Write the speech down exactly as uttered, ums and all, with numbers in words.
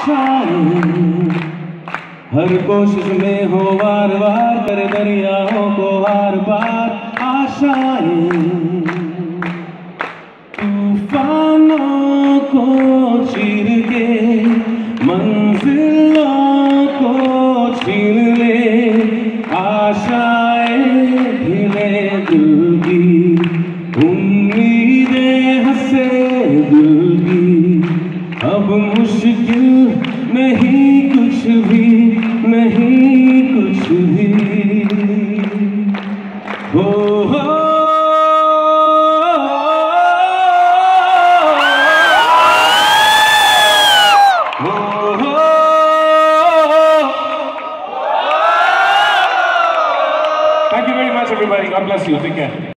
आशाएं हर कोशिश में हो वार वार कर दरियाओं को हार पार आशाएं तूफानों को चीर के मंजिलों को छीन ले आशाएं ढीले दिल की उम्मीदें हंसे दिल की अब मुश्किल नहीं कुछ भी नहीं कुछ भी हो हो Thank you very much, everybody. God bless you. Take care.